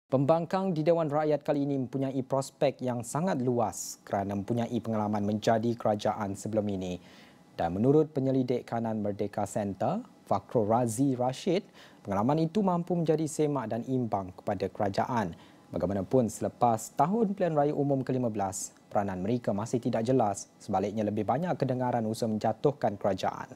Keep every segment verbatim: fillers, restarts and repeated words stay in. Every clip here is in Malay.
Pembangkang di Dewan Rakyat kali ini mempunyai prospek yang sangat luas kerana mempunyai pengalaman menjadi kerajaan sebelum ini. Dan menurut penyelidik kanan Merdeka Center, Fakrul Razi Rashid, pengalaman itu mampu menjadi semak dan imbang kepada kerajaan. Bagaimanapun selepas Tahun Pilihan Raya Umum ke lima belas, peranan mereka masih tidak jelas. Sebaliknya lebih banyak kedengaran usaha menjatuhkan kerajaan.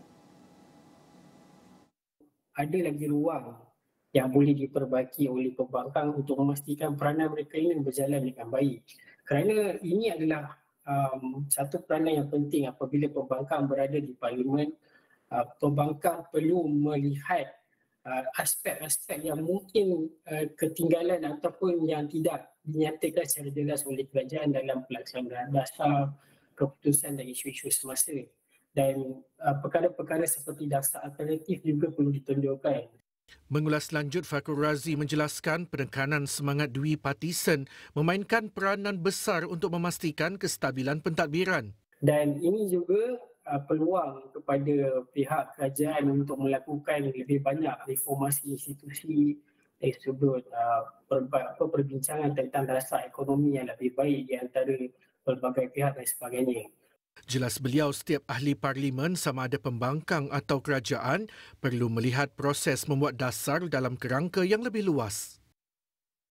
Ada lagi ruang yang boleh diperbaiki oleh pembangkang untuk memastikan peranan mereka ini berjalan dengan baik. Kerana ini adalah um, satu peranan yang penting apabila pembangkang berada di parlimen. Uh, pembangkang perlu melihat uh, aspek-aspek yang mungkin uh, ketinggalan ataupun yang tidak dinyatakan secara jelas oleh kerajaan dalam pelaksanaan dasar, keputusan dan isu-isu semasa. Dan uh, perkara-perkara seperti dasar alternatif juga perlu ditunjukkan. Mengulas lanjut, Fakrul Razi menjelaskan penekanan semangat Dwi Patisen memainkan peranan besar untuk memastikan kestabilan pentadbiran. Dan ini juga uh, peluang kepada pihak kerajaan untuk melakukan lebih banyak reformasi institusi dari sudut uh, per, apa, perbincangan tentang dasar ekonomi yang lebih baik di antara pelbagai pihak dan sebagainya. Jelas beliau, setiap ahli parlimen sama ada pembangkang atau kerajaan perlu melihat proses membuat dasar dalam kerangka yang lebih luas.